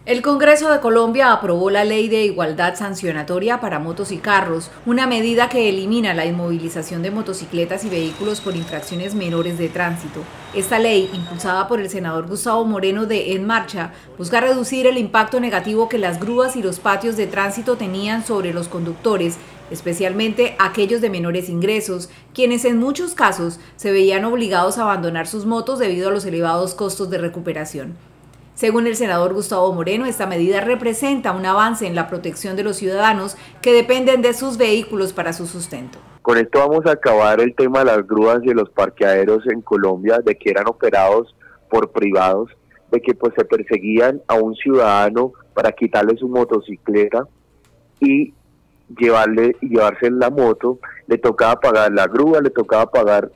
El Congreso de Colombia aprobó la Ley de Igualdad Sancionatoria para motos y carros, una medida que elimina la inmovilización de motocicletas y vehículos por infracciones menores de tránsito. Esta ley, impulsada por el senador Gustavo Moreno de En Marcha, busca reducir el impacto negativo que las grúas y los patios de tránsito tenían sobre los conductores, especialmente aquellos de menores ingresos, quienes en muchos casos se veían obligados a abandonar sus motos debido a los elevados costos de recuperación. Según el senador Gustavo Moreno, esta medida representa un avance en la protección de los ciudadanos que dependen de sus vehículos para su sustento. Con esto vamos a acabar el tema de las grúas y de los parqueaderos en Colombia, de que eran operados por privados, de que pues se perseguían a un ciudadano para quitarle su motocicleta y llevarse la moto. Le tocaba pagar la grúa, le tocaba pagar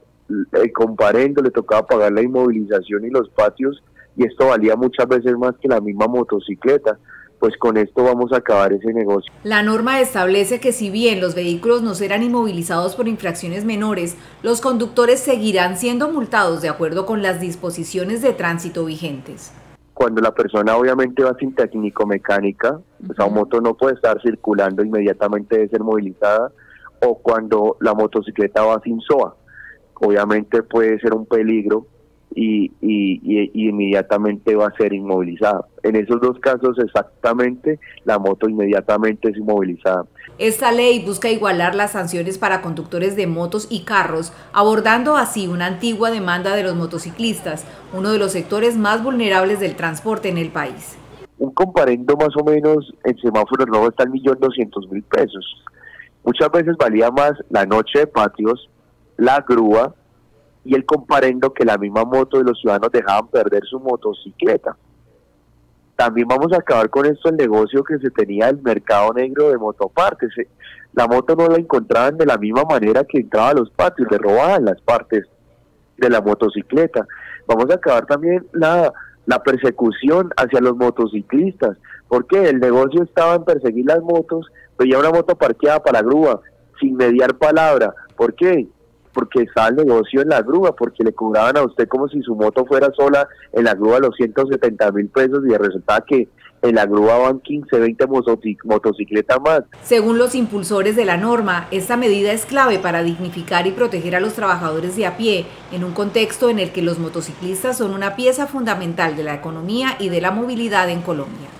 el comparendo, le tocaba pagar la inmovilización y los patios, y esto valía muchas veces más que la misma motocicleta. Pues con esto vamos a acabar ese negocio. La norma establece que si bien los vehículos no serán inmovilizados por infracciones menores, los conductores seguirán siendo multados de acuerdo con las disposiciones de tránsito vigentes. Cuando la persona obviamente va sin técnico-mecánica, esa moto no puede estar circulando, inmediatamente debe ser movilizada, o cuando la motocicleta va sin SOA, obviamente puede ser un peligro y inmediatamente va a ser inmovilizada. En esos dos casos exactamente la moto inmediatamente es inmovilizada. Esta ley busca igualar las sanciones para conductores de motos y carros, abordando así una antigua demanda de los motociclistas, uno de los sectores más vulnerables del transporte en el país. Un comparendo más o menos en semáforo rojo está en 1.200.000 pesos. Muchas veces valía más la noche de patios, la grúa y el comparendo que la misma moto de los ciudadanos dejaban perder su motocicleta. También vamos a acabar con esto el negocio que se tenía del mercado negro de motopartes. La moto no la encontraban de la misma manera que entraba a los patios, le robaban las partes de la motocicleta. Vamos a acabar también la persecución hacia los motociclistas, porque el negocio estaba en perseguir las motos, veía una moto parqueada para la grúa, sin mediar palabra. ¿Por qué? Porque estaba el negocio en la grúa, porque le cobraban a usted como si su moto fuera sola en la grúa los 170.000 pesos y resultaba que en la grúa van 15, 20 motocicletas más. Según los impulsores de la norma, esta medida es clave para dignificar y proteger a los trabajadores de a pie, en un contexto en el que los motociclistas son una pieza fundamental de la economía y de la movilidad en Colombia.